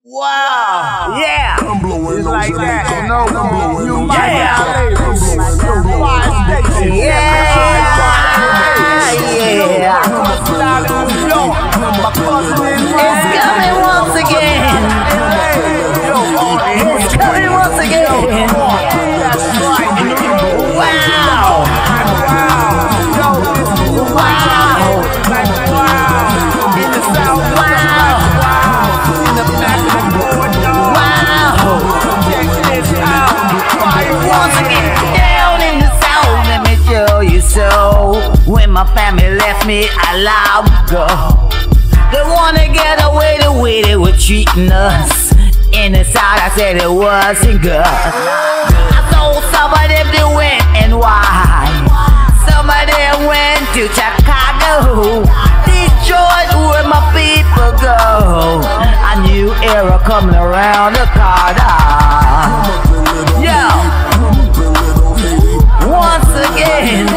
Wow. Yeah. It's like that. You know, you might have It's coming once again. It's coming once again. Wow. In the South. In the back of the board, check this out. Once again, down in the South, let me show you so. When my family left me, I allowed to go. They wanna get away the way they were treating us. In the South, I said it wasn't good. I told some of them they went and why. Some of them went to Chicago. Detroit, where my people go. A new era coming around the corner. Yo, once again,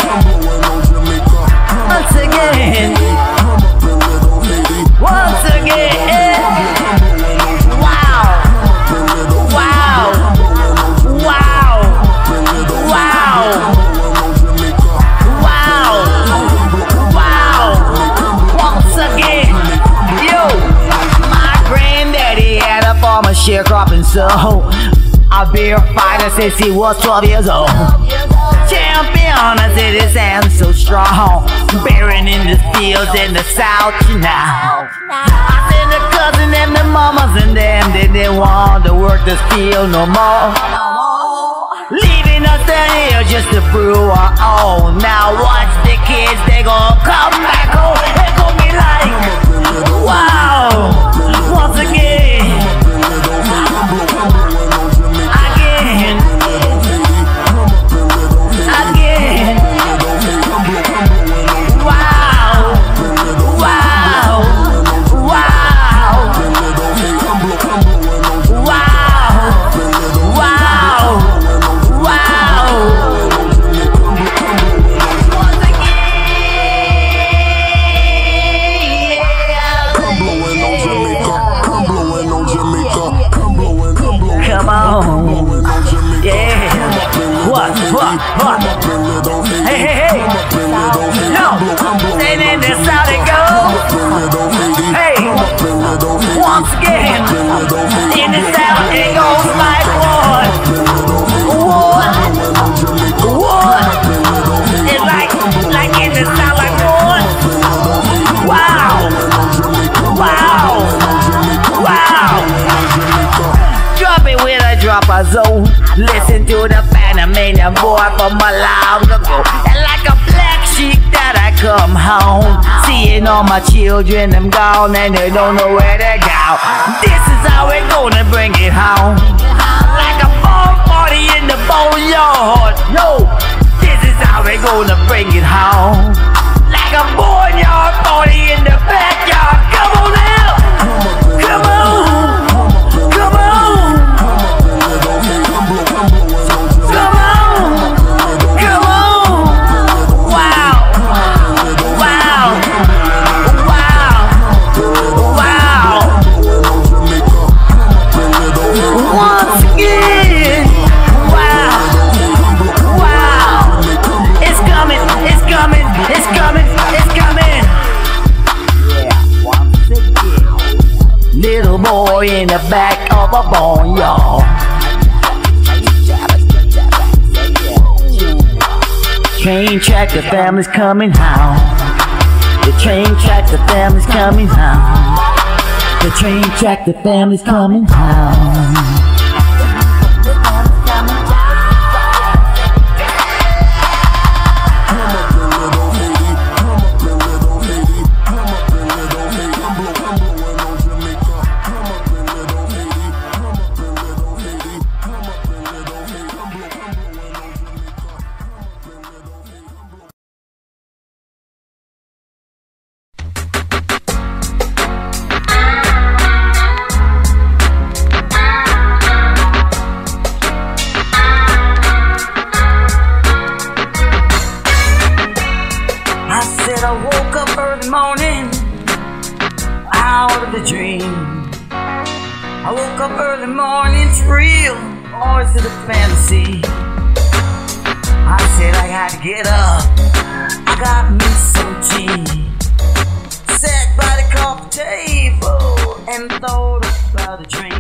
once again, once again. Wow, wow, wow, wow, wow, wow. Once again, yo, my granddaddy had a farm of sharecropping, so a beer fighter since he was 12 years old. Champion, I said his hands so strong. Bearing in the fields in the South now. I said the cousin and the mamas and them, they didn't want to work this field no more. Leaving us down here just to brew our own. Now watch the kids, they gon' come back home. They gon' be like, wow, once again. Hey, hey, hey! No! Staying in this how it goes! Hey! Once again! In the South it goes like one! One! It's like in the South like one! Wow! Wow! Wow! Drop it with a drop of zone. Listen to the Panamanian boy from a long ago. And like a black sheep that I come home, seeing all my children, them gone and they don't know where they go. This is how we're gonna bring it home. Like a farm party in the boneyard. Yo, this is how we're gonna bring it home. Like a boneyard party in the backyard. Come on now, come on. Little boy in the back of a barnyard. Train track, the family's coming home. The train track, the family's coming home. The train track, the family's coming home. Woke up early morning, it's real, or is it a fantasy? I said I had to get up, I got me some tea. Sat by the coffee table and thought about a drink.